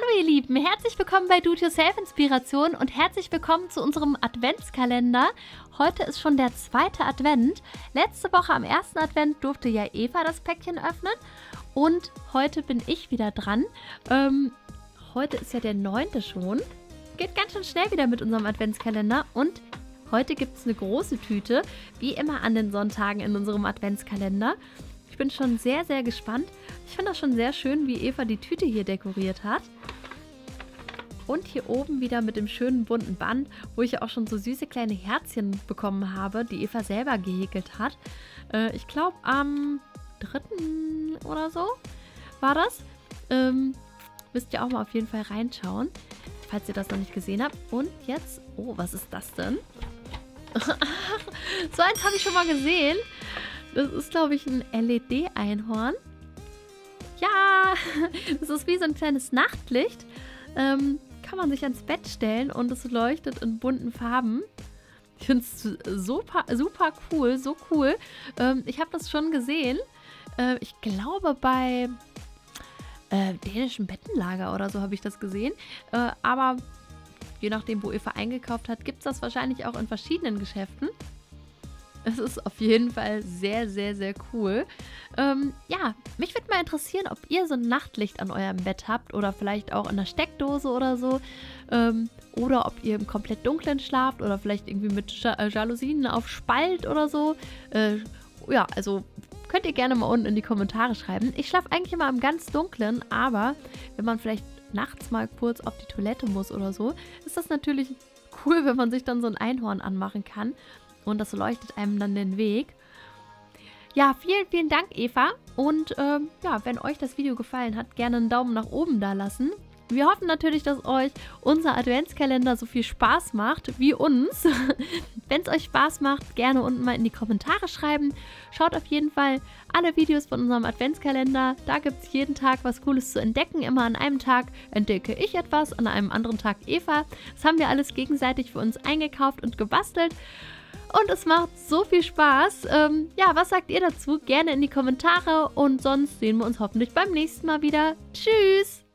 Hallo ihr Lieben, herzlich willkommen bei Do-it-yourself-Inspiration und herzlich willkommen zu unserem Adventskalender. Heute ist schon der zweite Advent. Letzte Woche am ersten Advent durfte ja Eva das Päckchen öffnen und heute bin ich wieder dran. Heute ist ja der 9. schon. Geht ganz schön schnell wieder mit unserem Adventskalender und heute gibt es eine große Tüte, wie immer an den Sonntagen in unserem Adventskalender. Ich bin schon sehr, sehr gespannt. Ich finde das schon sehr schön, wie Eva die Tüte hier dekoriert hat. Und hier oben wieder mit dem schönen bunten Band, wo ich ja auch schon so süße kleine Herzchen bekommen habe, die Eva selber gehäkelt hat. Ich glaube am 3. oder so war das. Müsst ihr auch mal auf jeden Fall reinschauen, falls ihr das noch nicht gesehen habt. Und jetzt, oh, was ist das denn? So eins habe ich schon mal gesehen. Das ist, glaube ich, ein LED-Einhorn. Ja, das ist wie so ein kleines Nachtlicht. Kann man sich ans Bett stellen und es leuchtet in bunten Farben. Ich finde es super, super cool, so cool. Ich habe das schon gesehen. Ich glaube, bei dänischen Bettenlager oder so habe ich das gesehen. Aber je nachdem, wo Eva eingekauft hat, gibt es das wahrscheinlich auch in verschiedenen Geschäften. Es ist auf jeden Fall sehr, sehr, sehr cool. Ja, mich würde mal interessieren, ob ihr so ein Nachtlicht an eurem Bett habt oder vielleicht auch in der Steckdose oder so. Oder ob ihr im komplett Dunklen schlaft oder vielleicht irgendwie mit Jalousien auf Spalt oder so. Ja, also könnt ihr gerne mal unten in die Kommentare schreiben. Ich schlafe eigentlich immer im ganz Dunklen, aber wenn man vielleicht nachts mal kurz auf die Toilette muss oder so, ist das natürlich cool, wenn man sich dann so ein Einhorn anmachen kann. Und das leuchtet einem dann den Weg. Ja, vielen, vielen Dank, Eva. Und ja, wenn euch das Video gefallen hat, gerne einen Daumen nach oben da lassen. Wir hoffen natürlich, dass euch unser Adventskalender so viel Spaß macht wie uns. Wenn es euch Spaß macht, gerne unten mal in die Kommentare schreiben. Schaut auf jeden Fall alle Videos von unserem Adventskalender. Da gibt es jeden Tag was Cooles zu entdecken. Immer an einem Tag entdecke ich etwas, an einem anderen Tag Eva. Das haben wir alles gegenseitig für uns eingekauft und gebastelt. Und es macht so viel Spaß. Ja, was sagt ihr dazu? Gerne in die Kommentare und sonst sehen wir uns hoffentlich beim nächsten Mal wieder. Tschüss!